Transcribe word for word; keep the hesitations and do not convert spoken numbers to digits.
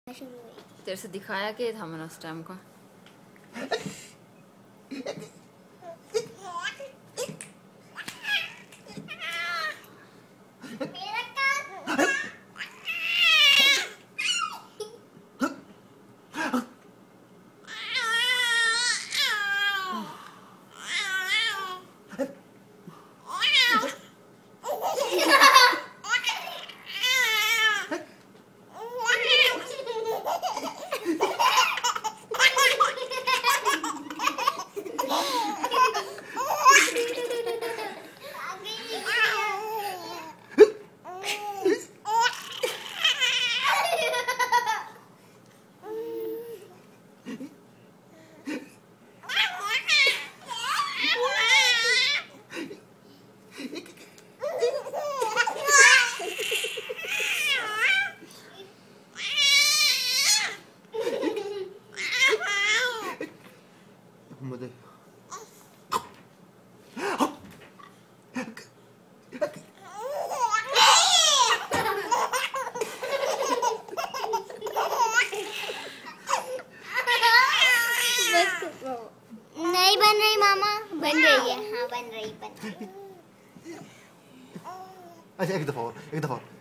तेरे से दिखाया क्या था मैंने उस टाइम को? मुझे नहीं बन रही मामा, बन रही है। हाँ बन रही बन रही। अच्छा एक दफा और एक दफा और